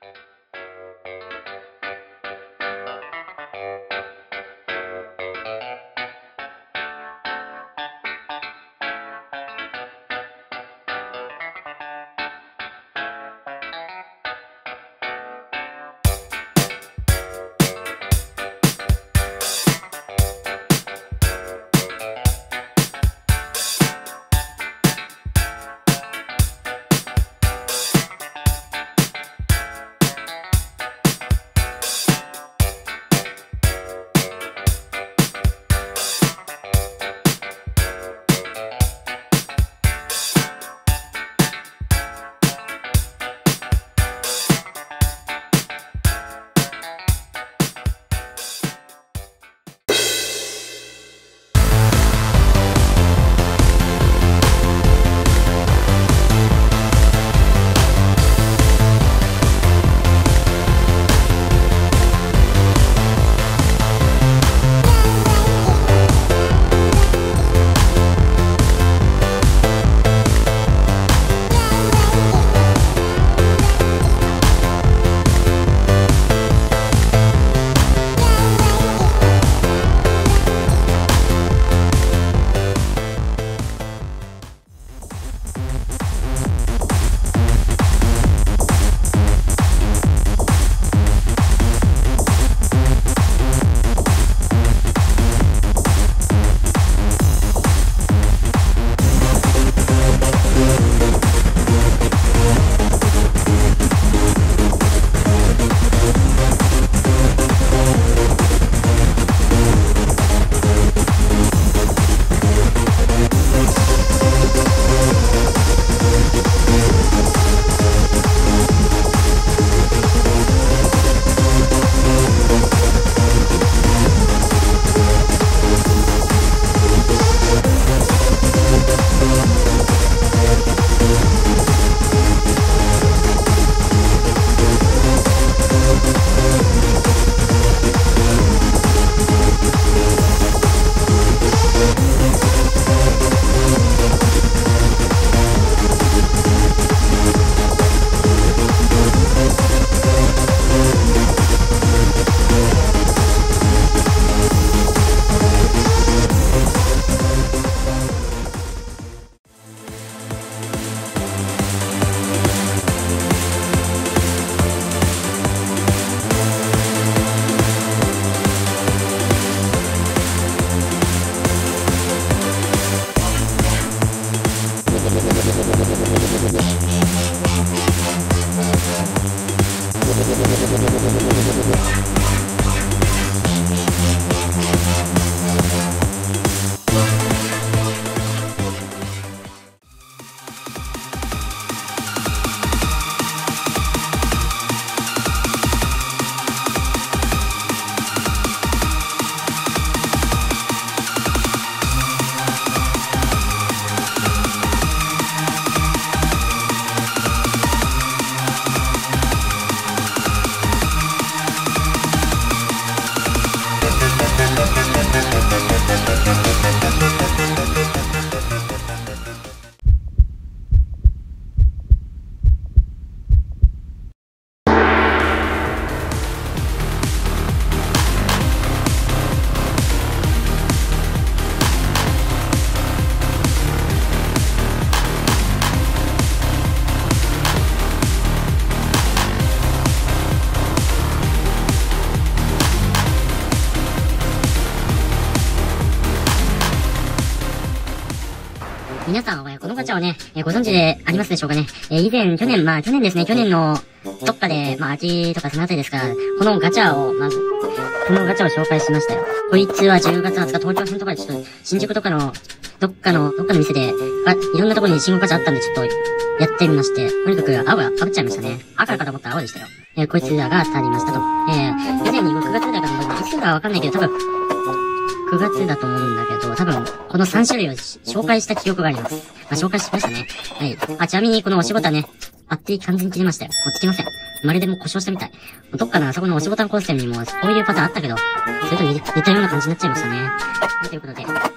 皆さんはこのガチャをね、ご存知でありますでしょうかね。以前、去年ですね、去年のどっかで、秋とかそのあたりですから、このガチャを紹介しましたよ。こいつは10月20日東京編とかでちょっと、新宿とかの、どっかの店で、いろんなところに信号ガチャあったんでちょっと、やってみまして、とにかく青が被っちゃいましたね。赤かと思ったら青でしたよ。こいつらが当たりましたと。以前に9月だからいつかわかんないけど、多分、9月だと思うんだけど、多分、この3種類を紹介した記憶があります。紹介しましたね。はい。ちなみにこの押しボタンね、バッテリー完全に切れましたよ。もうつきません。まるでもう故障したみたい。どっかのあそこの押しボタンコンセントにも、こういうパターンあったけど、それと似たような感じになっちゃいましたね。ということで、今回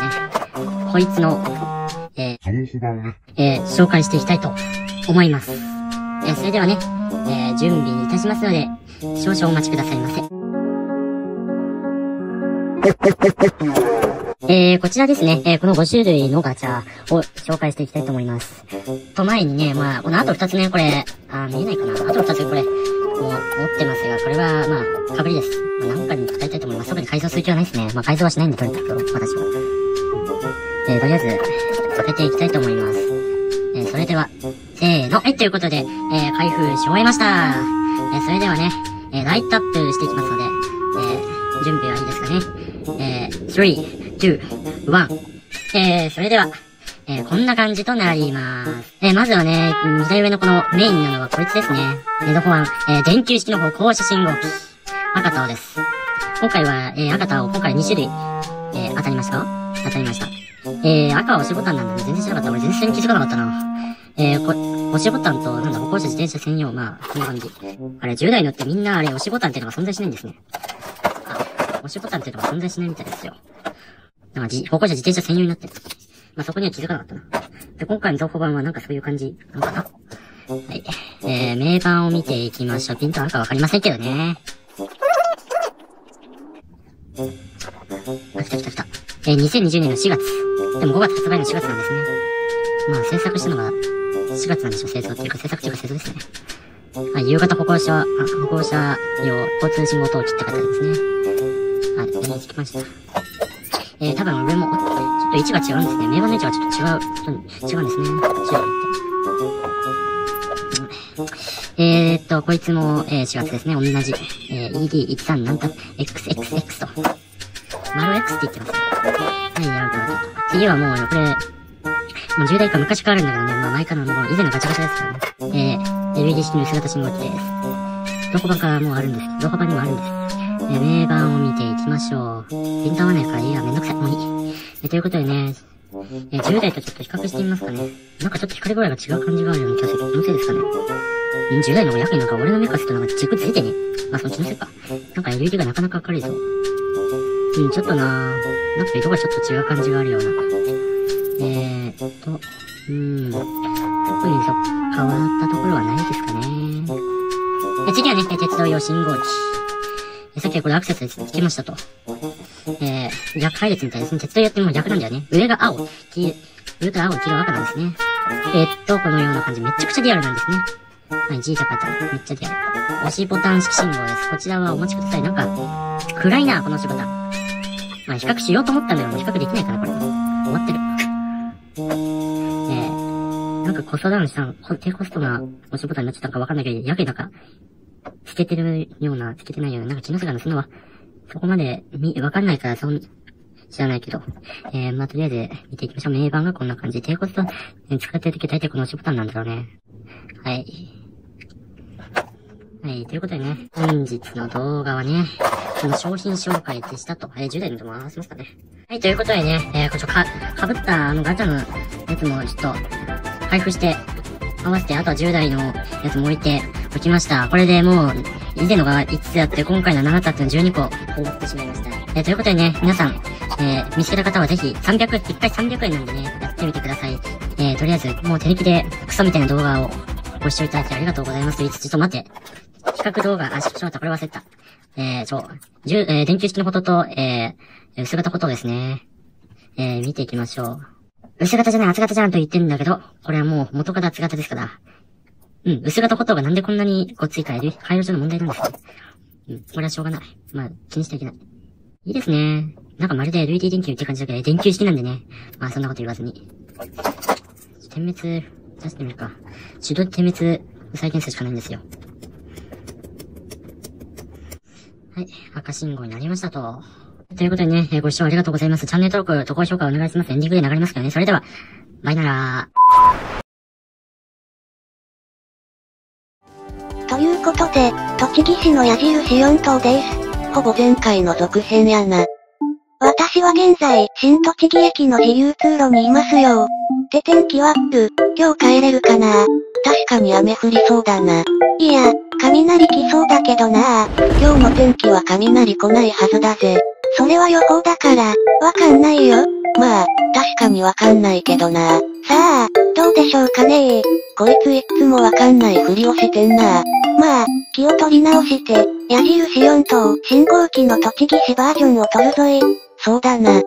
はね、こいつの、紹介していきたいと思います。 それではね、準備いたしますので、少々お待ちくださいませ。こちらですね、この5種類のガチャを紹介していきたいと思います。と前にね、まあ、このあと2つね、これ、見えないかな。あと2つこれ、持ってますが、これは、まあ、かぶりです。まあ、何かに使いたいと思います。特に改造する気はないですね。まあ、改造はしないんで、とにかく、私は。とりあえず、させていきたいと思います。それでは、せーの。はい、ということで、開封し終えました。それではね、ライトアップしていきますので、準備はいいですかね。3、2、1。それでは、こんな感じとなります。まずはね、左上のこのメインなのはこいつですね。レドファン、電球式の歩行者信号機。赤と青です。今回は、赤と青、今回2種類、当たりましたか？当たりました。赤は押しボタンなんで全然知らなかった。俺全然気づかなかったな。押しボタンと、なんだ、歩行者自転車専用、まあ、こんな感じ。あれ、10代のってみんなあれ、押しボタンっていうのが存在しないんですね。押しボタンっていうのが存在しないみたいですよ。なんか歩行者自転車専用になってる。まあ、そこには気づかなかったな。で、今回の情報版はなんかそういう感じなのかな。はい。名盤を見ていきましょう。ピントあるかわかりませんけどね。来た。2020年の4月。でも5月発売の4月なんですね。まあ、制作したのが4月なんでしょう。製造っていうか、制作っていうか製造ですね。夕方歩行者用交通信号灯を切って書いてありますね。はい、聞きました。多分上も、ちょっと位置が違うんですね。名盤の位置がちょっと違うんですね。こいつも、4月ですね。同じ。ED13 なんた、XXX と。丸 X って言ってますね。はい、アウト。次はもう、これ、もう10代以下昔からあるんだけどね。まあ前からのもう以前のガチャガチャですからね。LED 式の薄型信号機です。どこ版からもうあるんです。どこ版にもあるんです。名盤を見ていきましょう。ピント合わないからいいや、めんどくさい。もういい。ということでね、10代とちょっと比較してみますかね。なんかちょっと光具合が違う感じがあるような気がする。気のせいですかね。10代の方がやけになんか俺のメカスとなんか軸ついてね。まあその気のせいか。なんか LED がなかなか明るいぞ。ちょっとなんか色がちょっと違う感じがあるような。特に変わったところはないですかね。次はね、鉄道用信号機。さっきはこれアクセスでつけましたと。逆配列みたいですね。鉄道やっても逆なんだよね。上が青、上と青、黄色、赤なんですね。このような感じ。めちゃくちゃリアルなんですね。はい、G と書いてある。めっちゃリアル。押しボタン式信号です。こちらはお待ちください。なんか、暗いな、この押しボタン。まあ、比較しようと思ったんだけど、比較できないかな、これ。終わってる。なんかコストダウンした低コストな押しボタンになっちゃったのかわかんないけど、やけなんか、透けてるような、透けてないような、なんか気のせいかな、そのは、そこまで、わかんないから、知らないけど。まあ、とりあえず、見ていきましょう。名盤がこんな感じ。低コスト、使ってるときは大体この押しボタンなんだろうね。はい。はい、ということでね、本日の動画はね、この商品紹介でしたと。10代のとも合わせますかね。はい、ということでね、こっちかぶったガチャのやつもちょっと、配布して、合わせて、あとは10代のやつも置いておきました。これでもう、以前のが5つあって、今回の7つあっての12個、終わってしまいました。ということでね、皆さん、見つけた方はぜひ、1回300円なんでね、やってみてください。とりあえず、もう手抜きで、クソみたいな動画をご視聴いただきありがとうございますと言いつつ、ちょっと待って。比較動画、しまった、これ忘れた。電球式のことと、薄型ことですね。見ていきましょう。薄型じゃない、厚型じゃんと言ってるんだけど、これはもう元から厚型ですから。薄型ことがなんでこんなにごっついか、回路上の問題なんですよ。これはしょうがない。まあ、気にしてはいけない。いいですね。なんかまるで LED 電球って感じだけど、電球式なんでね。まあ、そんなこと言わずに。点滅、出してみるか。手動点滅、再現するしかないんですよ。はい、赤信号になりましたと。ということでね、ご視聴ありがとうございます。チャンネル登録と高評価お願いします。エンディングで流れますからね。それでは、バイならー。ということで、栃木市の矢印4島です。ほぼ前回の続編やな。私は現在、新栃木駅の自由通路にいますよ。で天気は今日帰れるかな？確かに雨降りそうだな。いや、雷来そうだけどな。今日の天気は雷来ないはずだぜ。それは予報だから、わかんないよ。まあ、確かにわかんないけどな。さあ、 どうでしょうかねこいついっつもわかんないふりをしてんな。まあ、気を取り直して、矢印4等、信号機の栃木市バージョンを取るぞい。そうだな。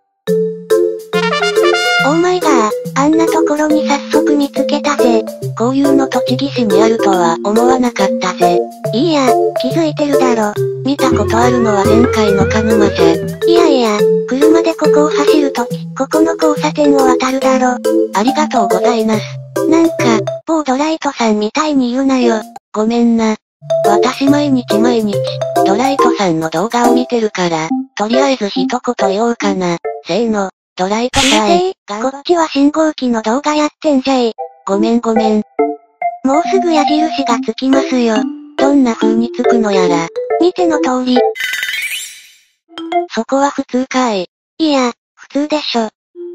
オーマイガー、あんなところに早速見つけたぜ。こういうの栃木市にあるとは思わなかったぜ。いいや、気づいてるだろ。見たことあるのは前回の鹿沼じゃ。いやいや、車でここを走るとき、ここの交差点を渡るだろ。ありがとうございます。なんか、某ドライトさんみたいに言うなよ。ごめんな。私毎日、ドライトさんの動画を見てるから、とりあえず一言言おうかな。せーの、ドライトさん。こっちは信号機の動画やってんじゃい。ごめん。もうすぐ矢印がつきますよ。どんな風につくのやら。見ての通り。そこは普通かい。いや、普通でしょ。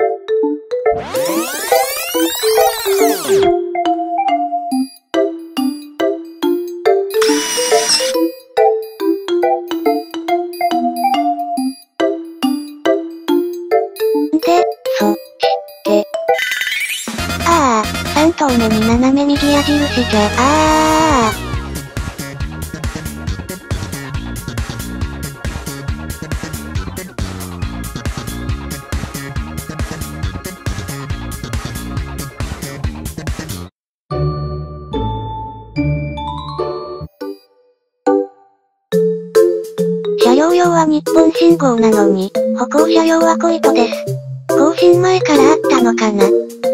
で、そして。ああ、3頭目に斜め右矢印じゃ。車両用は日本信号なのに、歩行者用は小糸です。更新前からあったのかな。